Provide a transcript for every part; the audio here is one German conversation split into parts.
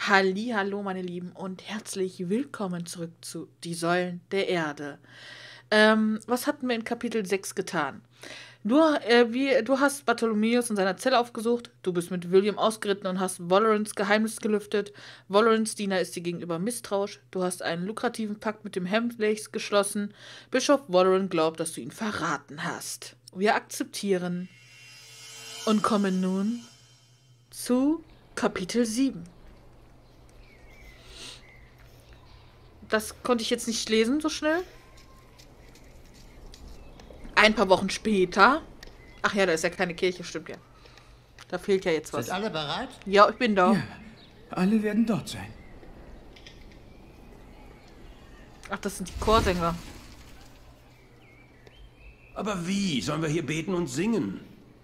Hallo, meine Lieben, und herzlich willkommen zurück zu Die Säulen der Erde. Was hatten wir in Kapitel 6 getan? Du hast Bartholomäus in seiner Zelle aufgesucht, du bist mit William ausgeritten und hast Valorants Geheimnis gelüftet. Valorants Diener ist dir gegenüber misstrauisch. Du hast einen lukrativen Pakt mit dem Hemdlace geschlossen. Bischof Valorant glaubt, dass du ihn verraten hast. Wir akzeptieren und kommen nun zu Kapitel 7. Das konnte ich jetzt nicht lesen so schnell. Ein paar Wochen später. Ach ja, da ist ja keine Kirche, stimmt ja. Da fehlt ja jetzt was. Sind alle bereit? Ja, ich bin da. Ja, alle werden dort sein. Ach, das sind die Chorsänger. Aber wie sollen wir hier beten und singen?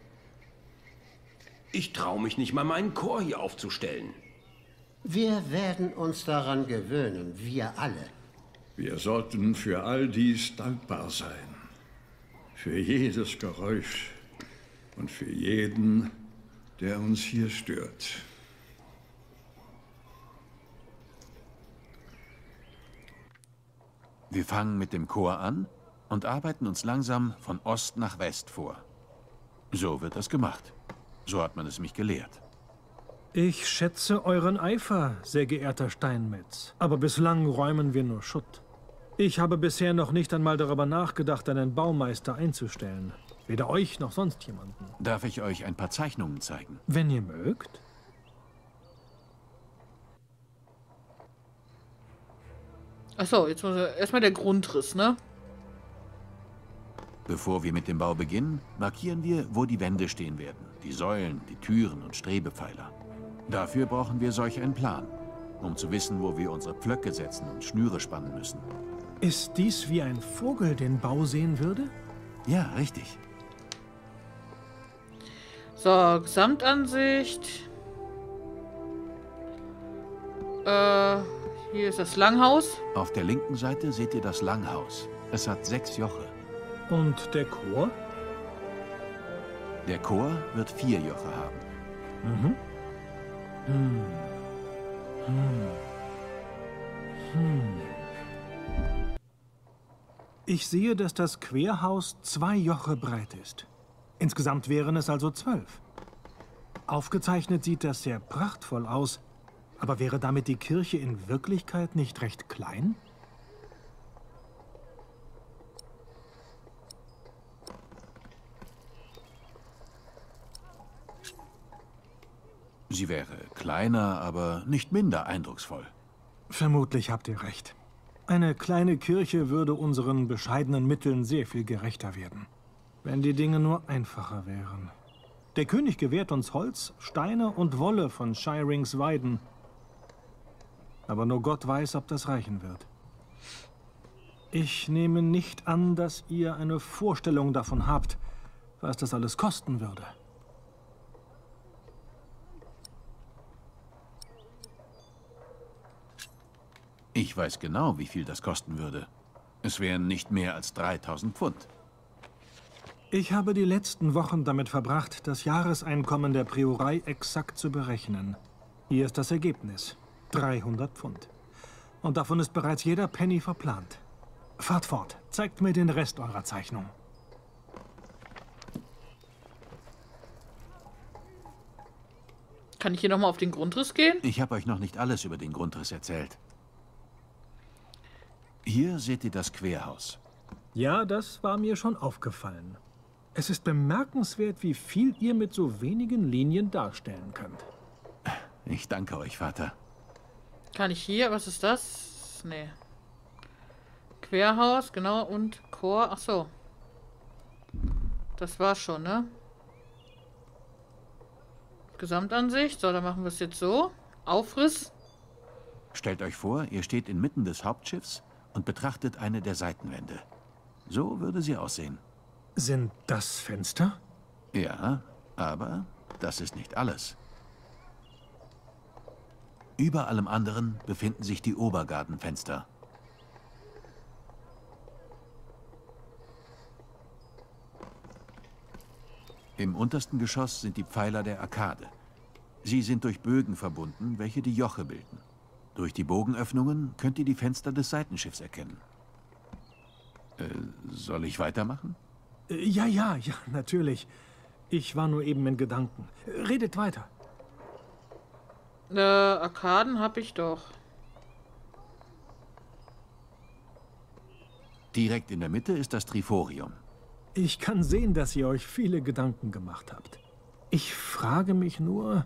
Ich traue mich nicht mal, meinen Chor hier aufzustellen. Wir werden uns daran gewöhnen, wir alle. Wir sollten für all dies dankbar sein. Für jedes Geräusch und für jeden, der uns hier stört. Wir fangen mit dem Chor an und arbeiten uns langsam von Ost nach West vor. So wird das gemacht. So hat man es mich gelehrt. Ich schätze euren Eifer, sehr geehrter Steinmetz. Aber bislang räumen wir nur Schutt. Ich habe bisher noch nicht einmal darüber nachgedacht, einen Baumeister einzustellen. Weder euch noch sonst jemanden. Darf ich euch ein paar Zeichnungen zeigen? Wenn ihr mögt. Achso, jetzt muss erstmal der Grundriss, ne? Bevor wir mit dem Bau beginnen, markieren wir, wo die Wände stehen werden. Die Säulen, die Türen und Strebepfeiler. Dafür brauchen wir solch einen Plan, um zu wissen, wo wir unsere Pflöcke setzen und Schnüre spannen müssen. Ist dies wie ein Vogel den Bau sehen würde? Ja, richtig. So, Gesamtansicht. Hier ist das Langhaus. Auf der linken Seite seht ihr das Langhaus. Es hat 6 Joche. Und der Chor? Der Chor wird 4 Joche haben. Mhm. Ich sehe, dass das Querhaus 2 Joche breit ist. Insgesamt wären es also 12. Aufgezeichnet sieht das sehr prachtvoll aus, aber wäre damit die Kirche in Wirklichkeit nicht recht klein? Sie wäre kleiner, aber nicht minder eindrucksvoll. Vermutlich habt ihr recht. Eine kleine Kirche würde unseren bescheidenen Mitteln sehr viel gerechter werden, wenn die Dinge nur einfacher wären. Der König gewährt uns Holz, Steine und Wolle von Shirings Weiden. Aber nur Gott weiß, ob das reichen wird. Ich nehme nicht an, dass ihr eine Vorstellung davon habt, was das alles kosten würde. Ich weiß genau, wie viel das kosten würde. Es wären nicht mehr als 3000 Pfund. Ich habe die letzten Wochen damit verbracht, das Jahreseinkommen der Priorei exakt zu berechnen. Hier ist das Ergebnis. 300 Pfund. Und davon ist bereits jeder Penny verplant. Fahrt fort. Zeigt mir den Rest eurer Zeichnung. Kann ich hier nochmal auf den Grundriss gehen? Ich habe euch noch nicht alles über den Grundriss erzählt. Hier seht ihr das Querhaus. Ja, das war mir schon aufgefallen. Es ist bemerkenswert, wie viel ihr mit so wenigen Linien darstellen könnt. Ich danke euch, Vater. Kann ich hier, was ist das? Nee. Querhaus, genau, und Chor, ach so. Das war's schon, ne? Gesamtansicht, so, dann machen wir es jetzt so. Aufriss. Stellt euch vor, ihr steht inmitten des Hauptschiffs und betrachtet eine der Seitenwände. So würde sie aussehen. Sind das Fenster? Ja, aber das ist nicht alles. Über allem anderen befinden sich die Obergartenfenster. Im untersten Geschoss sind die Pfeiler der Arkade. Sie sind durch Bögen verbunden, welche die Joche bilden. Durch die Bogenöffnungen könnt ihr die Fenster des Seitenschiffs erkennen. Soll ich weitermachen? Ja, natürlich. Ich war nur eben in Gedanken. Redet weiter. Arkaden habe ich doch. Direkt in der Mitte ist das Triforium. Ich kann sehen, dass ihr euch viele Gedanken gemacht habt. Ich frage mich nur,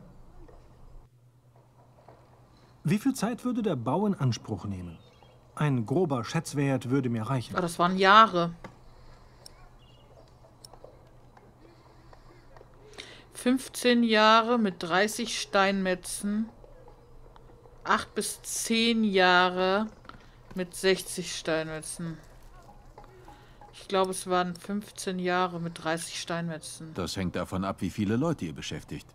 wie viel Zeit würde der Bau in Anspruch nehmen? Ein grober Schätzwert würde mir reichen. Ah, das waren Jahre. 15 Jahre mit 30 Steinmetzen. 8 bis 10 Jahre mit 60 Steinmetzen. Ich glaube, es waren 15 Jahre mit 30 Steinmetzen. Das hängt davon ab, wie viele Leute ihr beschäftigt.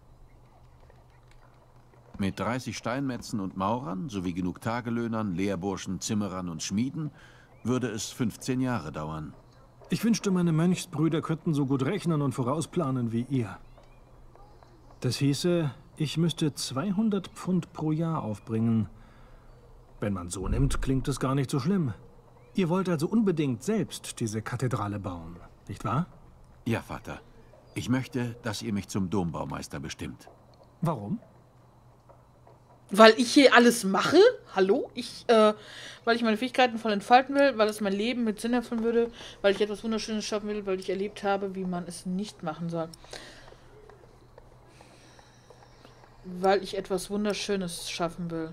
Mit 30 Steinmetzen und Maurern, sowie genug Tagelöhnern, Lehrburschen, Zimmerern und Schmieden, würde es 15 Jahre dauern. Ich wünschte, meine Mönchsbrüder könnten so gut rechnen und vorausplanen wie ihr. Das hieße, ich müsste 200 Pfund pro Jahr aufbringen. Wenn man so nimmt, klingt es gar nicht so schlimm. Ihr wollt also unbedingt selbst diese Kathedrale bauen, nicht wahr? Ja, Vater. Ich möchte, dass ihr mich zum Dombaumeister bestimmt. Warum? Weil ich hier alles mache? Hallo? Weil ich meine Fähigkeiten voll entfalten will, weil es mein Leben mit Sinn erfüllen würde, weil ich etwas Wunderschönes schaffen will, weil ich erlebt habe, wie man es nicht machen soll. Weil ich etwas Wunderschönes schaffen will.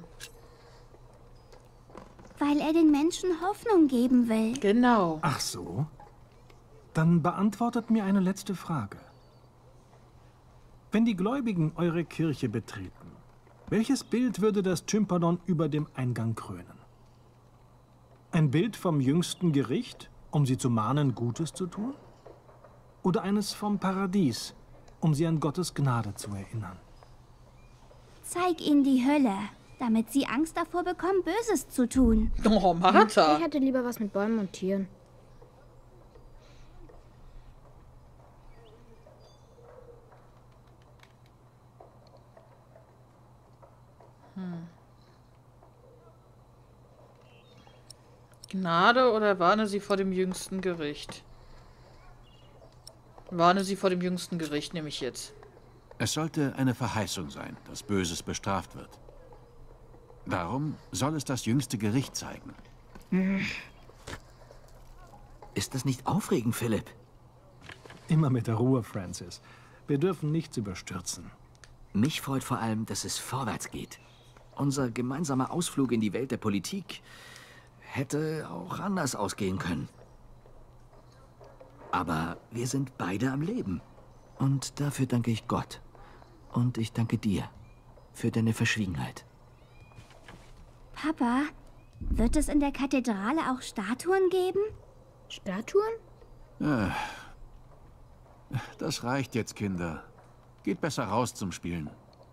Weil er den Menschen Hoffnung geben will. Genau. Ach so? Dann beantwortet mir eine letzte Frage. Wenn die Gläubigen eure Kirche betreten, welches Bild würde das Tympadon über dem Eingang krönen? Ein Bild vom jüngsten Gericht, um sie zu mahnen, Gutes zu tun? Oder eines vom Paradies, um sie an Gottes Gnade zu erinnern? Zeig ihnen die Hölle, damit sie Angst davor bekommen, Böses zu tun. Oh, Martha. Ich hätte lieber was mit Bäumen und Tieren. Gnade oder warne sie vor dem jüngsten Gericht? Warne sie vor dem jüngsten Gericht, nehme ich jetzt. Es sollte eine Verheißung sein, dass Böses bestraft wird. Darum soll es das jüngste Gericht zeigen. Ist das nicht aufregend, Philipp? Immer mit der Ruhe, Francis. Wir dürfen nichts überstürzen. Mich freut vor allem, dass es vorwärts geht. Unser gemeinsamer Ausflug in die Welt der Politik hätte auch anders ausgehen können. Aber wir sind beide am Leben. Und dafür danke ich Gott. Und ich danke dir für deine Verschwiegenheit. Papa, wird es in der Kathedrale auch Statuen geben? Statuen? Das reicht jetzt, Kinder. Geht besser raus zum Spielen.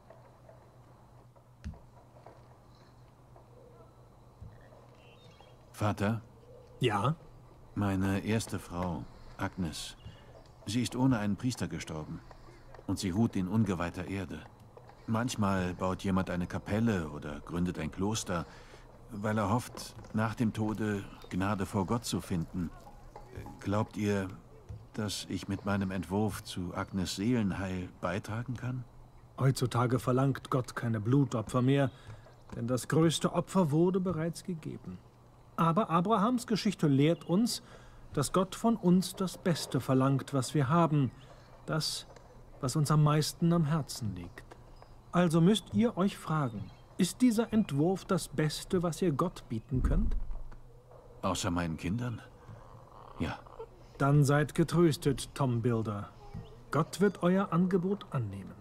Vater? Ja? Meine erste Frau, Agnes. Sie ist ohne einen Priester gestorben. Und sie ruht in ungeweihter Erde. Manchmal baut jemand eine Kapelle oder gründet ein Kloster, weil er hofft, nach dem Tode Gnade vor Gott zu finden. Glaubt ihr, dass ich mit meinem Entwurf zu Agnes Seelenheil beitragen kann? Heutzutage verlangt Gott keine Blutopfer mehr, denn das größte Opfer wurde bereits gegeben. Aber Abrahams Geschichte lehrt uns, dass Gott von uns das Beste verlangt, was wir haben, das, was uns am meisten am Herzen liegt. Also müsst ihr euch fragen, ist dieser Entwurf das Beste, was ihr Gott bieten könnt? Außer meinen Kindern? Ja. Dann seid getröstet, Tom Builder. Gott wird euer Angebot annehmen.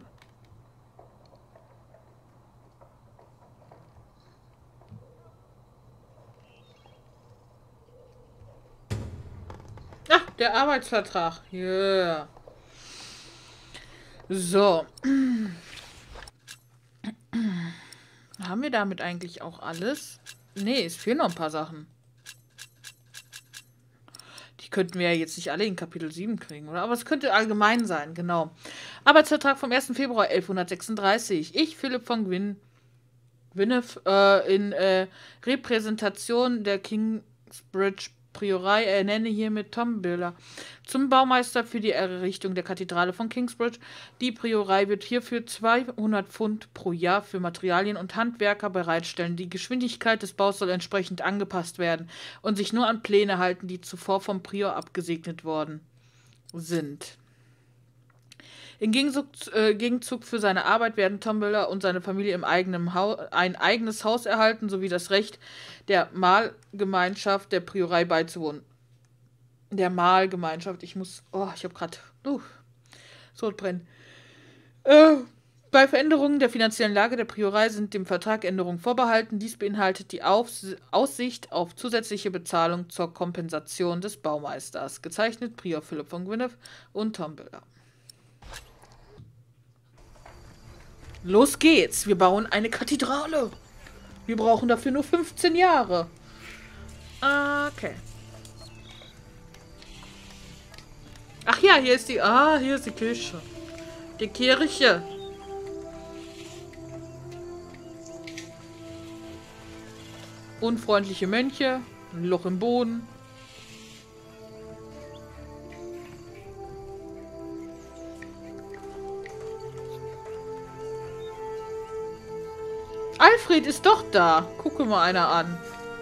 Ach, der Arbeitsvertrag. Yeah. So. Haben wir damit eigentlich auch alles? Nee, es fehlen noch ein paar Sachen. Die könnten wir ja jetzt nicht alle in Kapitel 7 kriegen, oder? Aber es könnte allgemein sein, genau. Arbeitsvertrag vom 1. Februar 1136. Ich, Philipp von Gwynedd, in Repräsentation der Kingsbridge Priorei ernenne hiermit Tom Biller zum Baumeister für die Errichtung der Kathedrale von Kingsbridge. Die Priorei wird hierfür 200 Pfund pro Jahr für Materialien und Handwerker bereitstellen. Die Geschwindigkeit des Baus soll entsprechend angepasst werden und sich nur an Pläne halten, die zuvor vom Prior abgesegnet worden sind. Im Gegenzug für seine Arbeit werden Tom Biller und seine Familie ein eigenes Haus erhalten, sowie das Recht, der Mahlgemeinschaft der Priorei beizuwohnen. Der Mahlgemeinschaft, ich habe gerade Sodbrennen. Bei Veränderungen der finanziellen Lage der Priorei sind dem Vertrag Änderungen vorbehalten. Dies beinhaltet die Aussicht auf zusätzliche Bezahlung zur Kompensation des Baumeisters. Gezeichnet Prior Philipp von Gwynedd und Tom Biller. Los geht's, wir bauen eine Kathedrale. Wir brauchen dafür nur 15 Jahre. Okay. Ach ja, hier ist die Kirche. Die Kirche. Unfreundliche Mönche, ein Loch im Boden. Alfred ist doch da. Gucke mal einer an.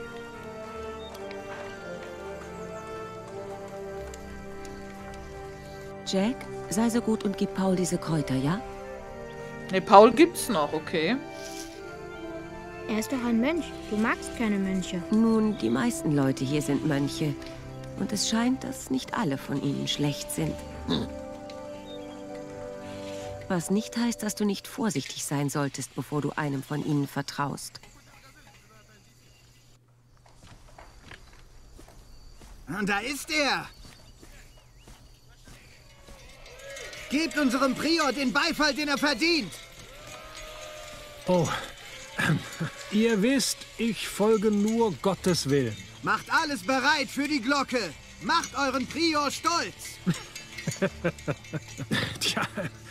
Jack, sei so gut und gib Paul diese Kräuter, ja? Ne, Paul gibt's noch, okay. Er ist doch ein Mönch. Du magst keine Mönche. Nun, die meisten Leute hier sind Mönche. Und es scheint, dass nicht alle von ihnen schlecht sind. Was nicht heißt, dass du nicht vorsichtig sein solltest, bevor du einem von ihnen vertraust. Und da ist er! Gebt unserem Prior den Beifall, den er verdient! Oh, ihr wisst, ich folge nur Gottes Willen. Macht alles bereit für die Glocke! Macht euren Prior stolz! Tja,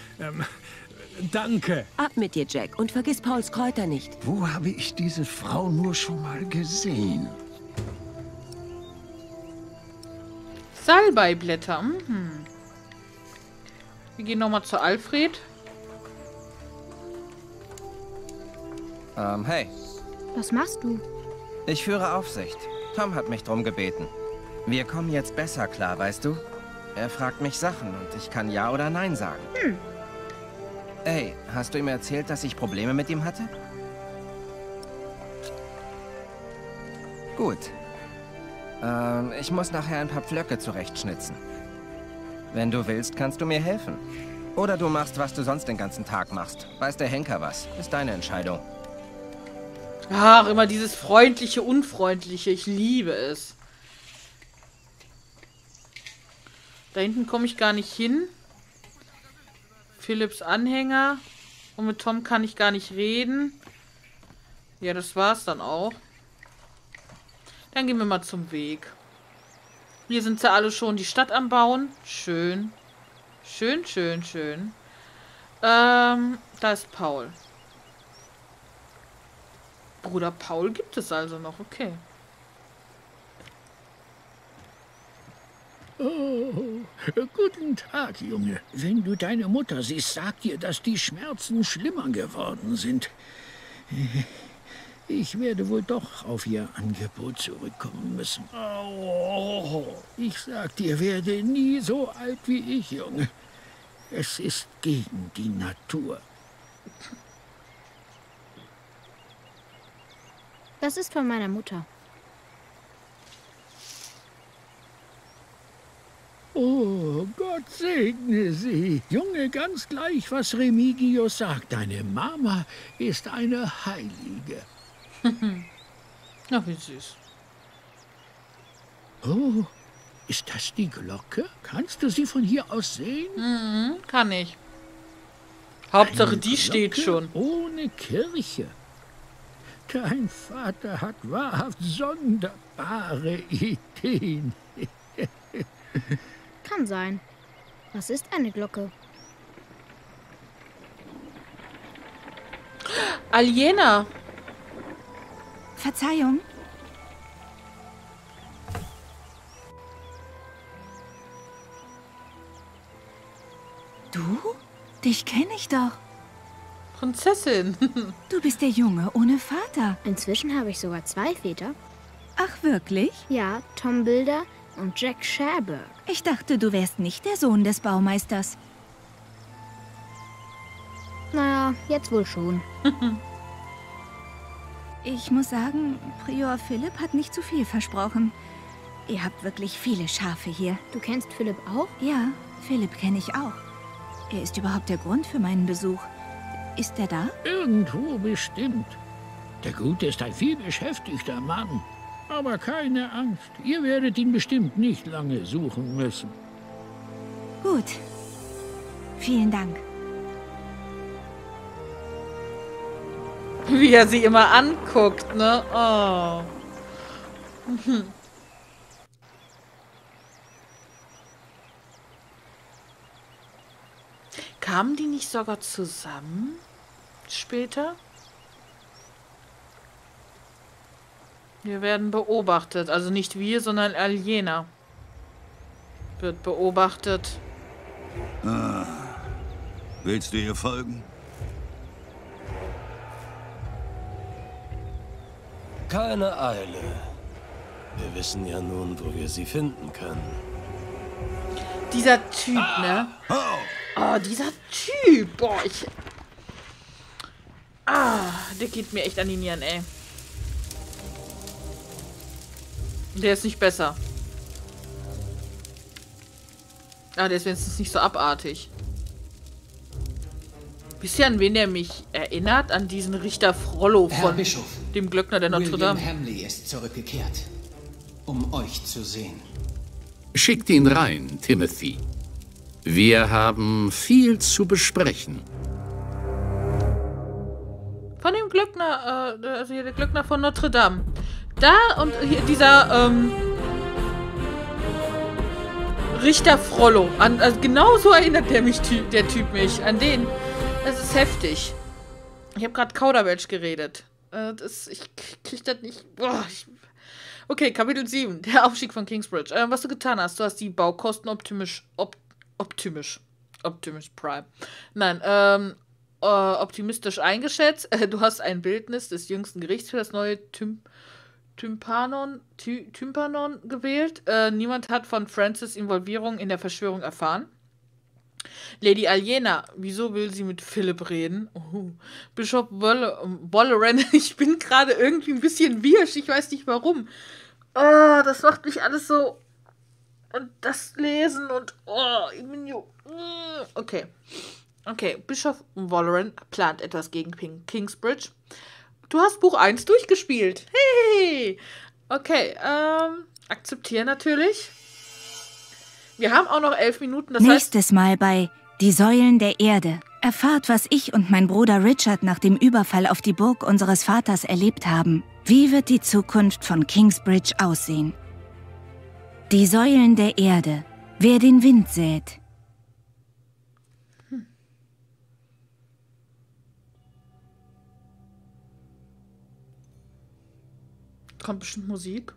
danke. Ab mit dir, Jack, und vergiss Pauls Kräuter nicht. Wo habe ich diese Frau nur schon mal gesehen? Salbeiblätter. Wir gehen nochmal zu Alfred. Hey. Was machst du? Ich führe Aufsicht. Tom hat mich drum gebeten. Wir kommen jetzt besser klar, weißt du? Er fragt mich Sachen und ich kann Ja oder Nein sagen. Hey, hast du ihm erzählt, dass ich Probleme mit ihm hatte? Gut. Ich muss nachher ein paar Pflöcke zurechtschnitzen. Wenn du willst, kannst du mir helfen. Oder du machst, was du sonst den ganzen Tag machst. Weiß der Henker was. Ist deine Entscheidung. Ach, immer dieses freundliche, unfreundliche. Ich liebe es. Da hinten komme ich gar nicht hin. Philipps Anhänger. Und mit Tom kann ich gar nicht reden. Ja, das war's dann auch. Dann gehen wir mal zum Weg. Hier sind sie alle schon die Stadt am Bauen. Schön. Schön, schön, schön. Da ist Paul. Bruder Paul gibt es also noch. Okay. Oh, guten Tag, Junge. Wenn du deine Mutter siehst, sag dir, dass die Schmerzen schlimmer geworden sind. Ich werde wohl doch auf ihr Angebot zurückkommen müssen. Oh, ich sag dir, werde nie so alt wie ich, Junge. Es ist gegen die Natur. Das ist von meiner Mutter. Oh, Gott segne sie. Junge, ganz gleich, was Remigius sagt. Deine Mama ist eine Heilige. Na, wie süß. Oh, ist das die Glocke? Kannst du sie von hier aus sehen? Mhm, kann ich. Hauptsache, die steht schon. Ohne Kirche. Dein Vater hat wahrhaft sonderbare Ideen. Kann sein. Was ist eine Glocke? Aliena. Verzeihung. Du? Dich kenne ich doch. Prinzessin. Du bist der Junge ohne Vater. Inzwischen habe ich sogar 2 Väter. Ach, wirklich? Ja, Tom Bilder und Jack Sherberg. Ich dachte, du wärst nicht der Sohn des Baumeisters. Naja, jetzt wohl schon. Ich muss sagen, Prior Philipp hat nicht zu viel versprochen. Ihr habt wirklich viele Schafe hier. Du kennst Philipp auch? Ja, Philipp kenne ich auch. Er ist überhaupt der Grund für meinen Besuch. Ist er da? Irgendwo bestimmt. Der Gute ist ein vielbeschäftigter Mann. Aber keine Angst, ihr werdet ihn bestimmt nicht lange suchen müssen. Gut. Vielen Dank. Wie er sie immer anguckt, ne? Oh. Kamen die nicht sogar zusammen? Später? Wir werden beobachtet. Also nicht wir, sondern Aliena wird beobachtet. Ah. Willst du ihr folgen? Keine Eile. Wir wissen ja nun, wo wir sie finden können. Dieser Typ, ne? Oh, dieser Typ. Boah, der geht mir echt an die Nieren, ey. Der ist nicht besser. Der ist wenigstens nicht so abartig. Wisst ihr, an wen der mich erinnert? An diesen Richter Frollo von dem Glöckner der Notre Dame. William Hamley ist zurückgekehrt, um euch zu sehen. Schickt ihn rein, Timothy. Wir haben viel zu besprechen. Von dem Glöckner, also hier der Glöckner von Notre Dame. Da und hier dieser, Richter Frollo. Also genauso erinnert der Typ mich an den. Das ist heftig. Ich habe gerade Kauderwelsch geredet. Ich krieg das nicht. Boah, okay, Kapitel 7. Der Aufstieg von Kingsbridge. Was du getan hast, du hast die Baukosten optimistisch Prime. Nein, optimistisch eingeschätzt. Du hast ein Bildnis des jüngsten Gerichts für das neue Tympanon gewählt. Niemand hat von Francis' Involvierung in der Verschwörung erfahren. Lady Aliena, wieso will sie mit Philipp reden? Bischof Walleran, ich bin gerade irgendwie ein bisschen wirsch, ich weiß nicht warum. Oh, das macht mich alles so. Und das Lesen und. Okay. Okay, Bischof Walleran plant etwas gegen Kingsbridge. Du hast Buch 1 durchgespielt. Hey! Okay, akzeptieren natürlich. Wir haben auch noch 11 Minuten. Das Nächstes Mal bei Die Säulen der Erde. Erfahrt, was ich und mein Bruder Richard nach dem Überfall auf die Burg unseres Vaters erlebt haben. Wie wird die Zukunft von Kingsbridge aussehen? Die Säulen der Erde. Wer den Wind sät. Kommt bestimmt Musik.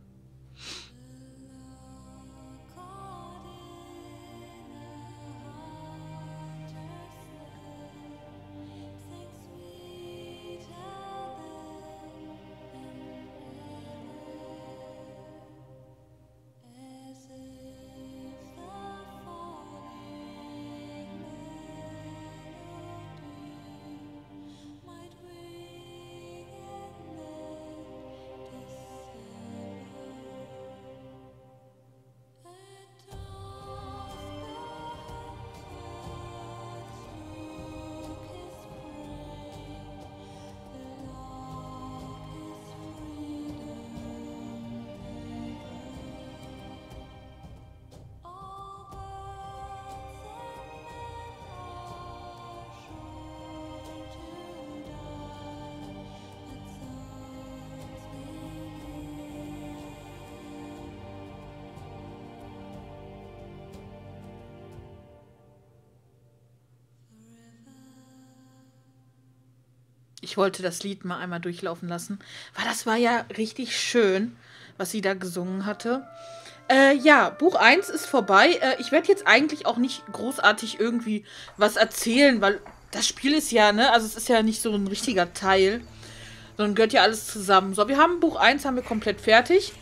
Ich wollte das Lied mal einmal durchlaufen lassen, weil das war ja richtig schön, was sie da gesungen hatte. Ja, Buch 1 ist vorbei. Ich werde jetzt eigentlich auch nicht großartig irgendwie was erzählen, weil das Spiel ist ja, ne, also es ist ja nicht so ein richtiger Teil, sondern gehört ja alles zusammen. So, wir haben Buch 1 haben wir komplett fertig.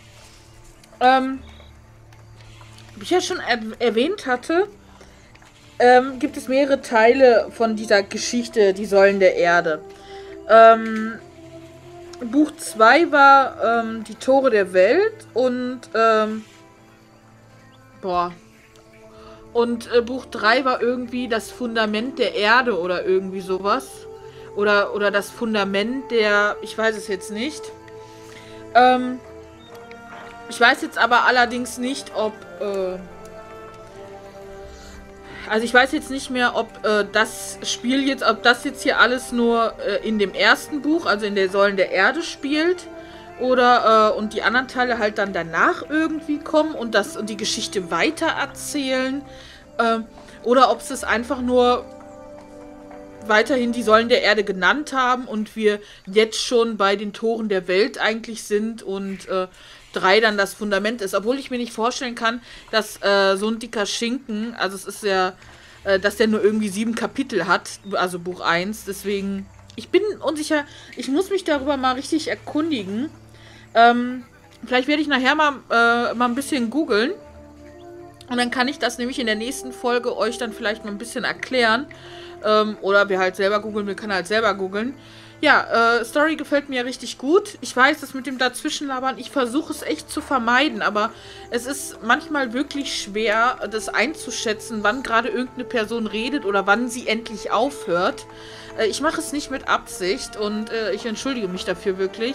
Wie ich ja schon erwähnt hatte, gibt es mehrere Teile von dieser Geschichte, die Säulen der Erde. Buch 2 war die Tore der Welt und Buch 3 war irgendwie das Fundament der Erde oder irgendwie sowas. Oder das Fundament der... Ich weiß es jetzt nicht. Ich weiß jetzt aber allerdings nicht, ob... Also ich weiß jetzt nicht mehr, ob das Spiel jetzt... Ob das jetzt hier alles nur in dem ersten Buch, also in der Säulen der Erde spielt. Oder und die anderen Teile halt dann danach irgendwie kommen und die Geschichte weitererzählen. Oder ob sie es einfach nur weiterhin die Säulen der Erde genannt haben und wir jetzt schon bei den Toren der Welt eigentlich sind und 3 dann das Fundament ist. Obwohl ich mir nicht vorstellen kann, dass so ein dicker Schinken, also es ist ja, dass der nur irgendwie 7 Kapitel hat, also Buch 1. Deswegen, ich bin unsicher, ich muss mich darüber mal richtig erkundigen. Vielleicht werde ich nachher mal ein bisschen googeln. Und dann kann ich das nämlich in der nächsten Folge euch dann vielleicht mal ein bisschen erklären. Oder wer halt selber googeln will, kann halt selber googeln. Ja, Story gefällt mir richtig gut. Ich weiß, das mit dem Dazwischenlabern, ich versuche es echt zu vermeiden. Aber es ist manchmal wirklich schwer, das einzuschätzen, wann gerade irgendeine Person redet oder wann sie endlich aufhört. Ich mache es nicht mit Absicht und ich entschuldige mich dafür wirklich.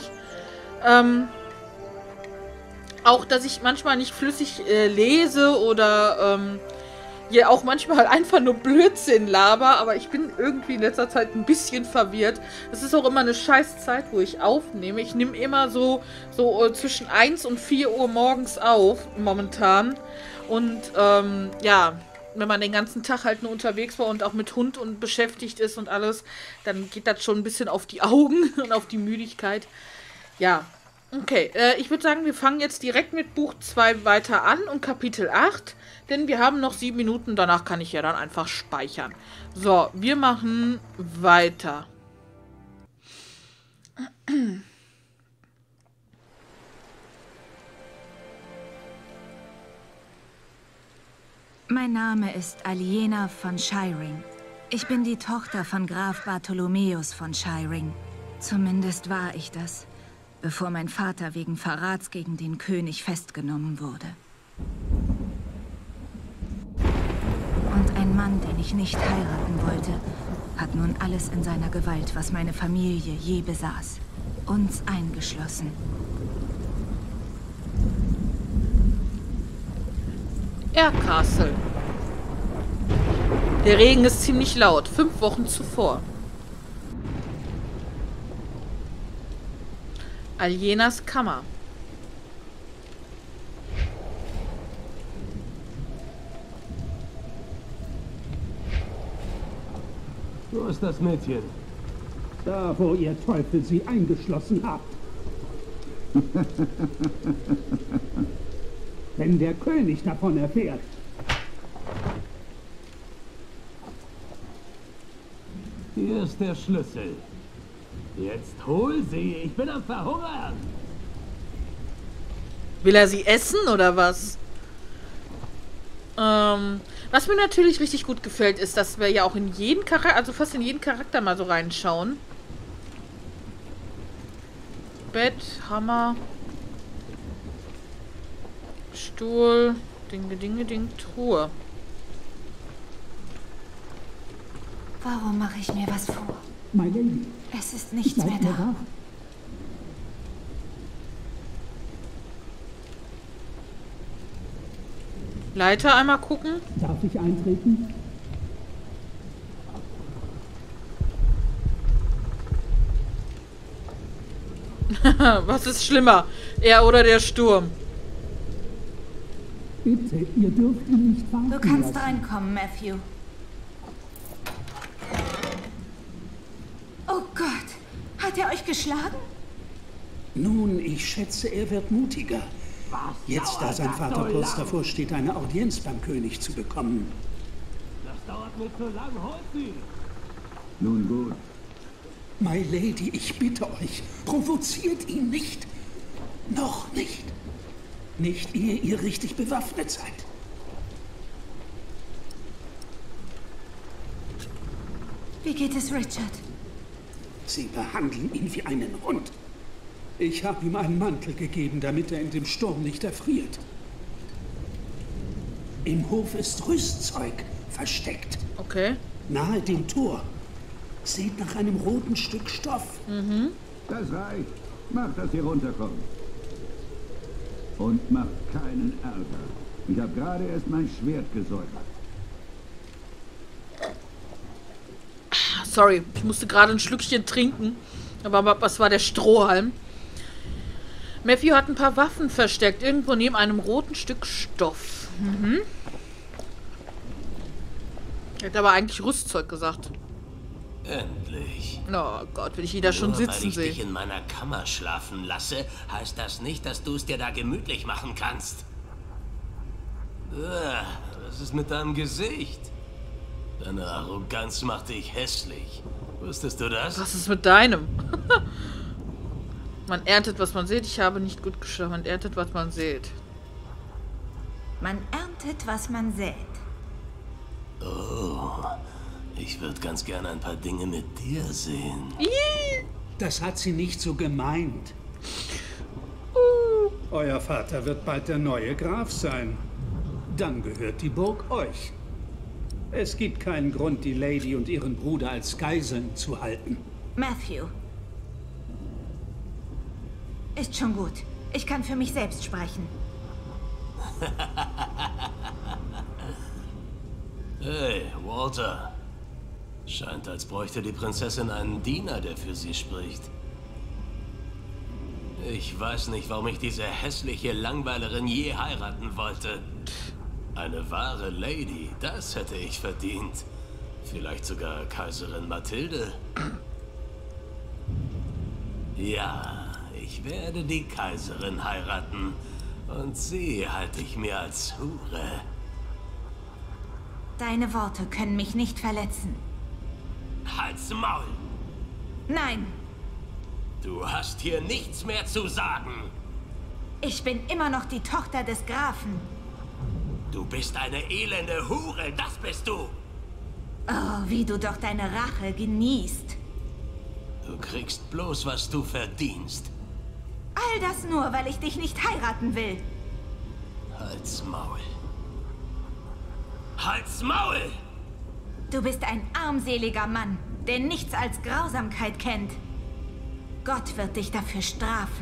Auch, dass ich manchmal nicht flüssig lese oder ja auch manchmal halt einfach nur Blödsinn laber, aber ich bin irgendwie in letzter Zeit ein bisschen verwirrt. Es ist auch immer eine scheiß Zeit, wo ich aufnehme. Ich nehme immer so zwischen 1 und 4 Uhr morgens auf, momentan. Und ja, wenn man den ganzen Tag halt nur unterwegs war und auch mit Hund und beschäftigt ist und alles, dann geht das schon ein bisschen auf die Augen und auf die Müdigkeit. Ja, okay. Ich würde sagen, wir fangen jetzt direkt mit Buch 2 weiter an und Kapitel 8, denn wir haben noch 7 Minuten, danach kann ich ja dann einfach speichern. So, wir machen weiter. Mein Name ist Aliena von Shirring. Ich bin die Tochter von Graf Bartholomäus von Shirring. Zumindest war ich das, bevor mein Vater wegen Verrats gegen den König festgenommen wurde. Und ein Mann, den ich nicht heiraten wollte, hat nun alles in seiner Gewalt, was meine Familie je besaß. Uns eingeschlossen. Castle. Der Regen ist ziemlich laut. 5 Wochen zuvor. Alienas Kammer. Wo ist das Mädchen? Da, wo ihr Teufel sie eingeschlossen habt. Wenn der König davon erfährt. Hier ist der Schlüssel. Jetzt hol sie, ich bin am Verhungern. Will er sie essen oder was? Was mir natürlich richtig gut gefällt, ist, dass wir ja auch in jeden Charakter, also fast in jeden Charakter mal so reinschauen. Bett, Hammer, Stuhl, Ding, Truhe. Warum mache ich mir was vor? My Lady. Es ist nichts mehr da. Leiter einmal gucken. Darf ich eintreten? Was ist schlimmer? Er oder der Sturm? Bitte, ihr dürft ihn nicht warten Du kannst lassen. reinkommen, Matthew. Oh Gott, Hat er euch geschlagen? Nun, ich schätze, er wird mutiger. Jetzt, da sein Vater kurz davor steht, eine Audienz beim König zu bekommen. Das dauert mir zu lang, holt sie! Nun gut. My Lady, ich bitte euch, provoziert ihn nicht. Noch nicht. Nicht, ehe ihr richtig bewaffnet seid. Wie geht es Richard? Sie behandeln ihn wie einen Hund. Ich habe ihm einen Mantel gegeben, damit er in dem Sturm nicht erfriert. Im Hof ist Rüstzeug versteckt. Okay. Nahe dem Tor. Seht nach einem roten Stück Stoff. Mhm. Das reicht. Macht, dass ihr runterkommt. Und macht keinen Ärger. Ich habe gerade erst mein Schwert gesäubert. Sorry, ich musste gerade ein Schlückchen trinken. Aber was war der Strohhalm? Matthew hat ein paar Waffen versteckt. Irgendwo neben einem roten Stück Stoff. Mhm. Er hat aber eigentlich Rüstzeug gesagt. Endlich. Oh Gott, will ich ihn da schon sitzen weil ich sehen. dich in meiner Kammer schlafen lasse, heißt das nicht, dass du es dir da gemütlich machen kannst. Was ist mit deinem Gesicht? Deine Arroganz macht dich hässlich. Wusstest du das? Was ist mit deinem? Man erntet, was man sieht. Ich habe nicht gut geschlafen. Man erntet, was man sieht. Man erntet, was man sät. Oh, ich würde ganz gerne ein paar Dinge mit dir sehen. Das hat sie nicht so gemeint. Euer Vater wird bald der neue Graf sein. Dann gehört die Burg euch. Es gibt keinen Grund, die Lady und ihren Bruder als Geiseln zu halten. Matthew. Ist schon gut. Ich kann für mich selbst sprechen. Hey, Walter. Scheint, als bräuchte die Prinzessin einen Diener, der für sie spricht. Ich weiß nicht, warum ich diese hässliche Langweilerin je heiraten wollte. Eine wahre Lady, das hätte ich verdient. Vielleicht sogar Kaiserin Mathilde. Ja, ich werde die Kaiserin heiraten. Und sie halte ich mir als Hure. Deine Worte können mich nicht verletzen. Halt's Maul! Nein! Du hast hier nichts mehr zu sagen. Ich bin immer noch die Tochter des Grafen. Du bist eine elende Hure, das bist du! Oh, wie du doch deine Rache genießt. Du kriegst bloß, was du verdienst. All das nur, weil ich dich nicht heiraten will. Halt's Maul. Halt's Maul! Du bist ein armseliger Mann, der nichts als Grausamkeit kennt. Gott wird dich dafür strafen.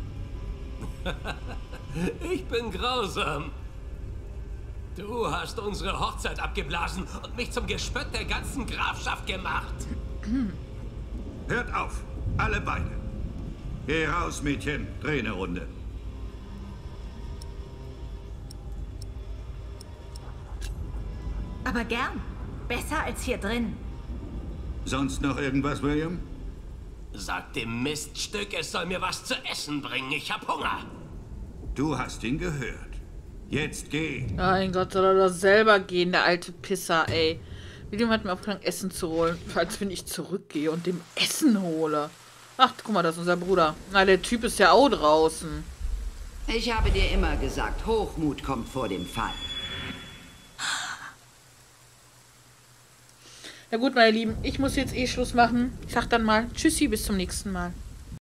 Ich bin grausam. Du hast unsere Hochzeit abgeblasen und mich zum Gespött der ganzen Grafschaft gemacht. Hört auf, alle beide. Geh raus, Mädchen, dreh eine Runde. Aber gern. Besser als hier drin. Sonst noch irgendwas, William? Sag dem Miststück, es soll mir was zu essen bringen. Ich hab Hunger. Du hast ihn gehört. Jetzt geh. Mein Gott, soll er doch selber gehen, der alte Pisser, ey. William hat mir aufgetragen, Essen zu holen, falls wenn ich zurückgehe und dem Essen hole. Ach, guck mal, das ist unser Bruder. Na, der Typ ist ja auch draußen. Ich habe dir immer gesagt, Hochmut kommt vor dem Fall. Ja gut, meine Lieben, ich muss jetzt Schluss machen. Ich sag dann mal Tschüssi, bis zum nächsten Mal.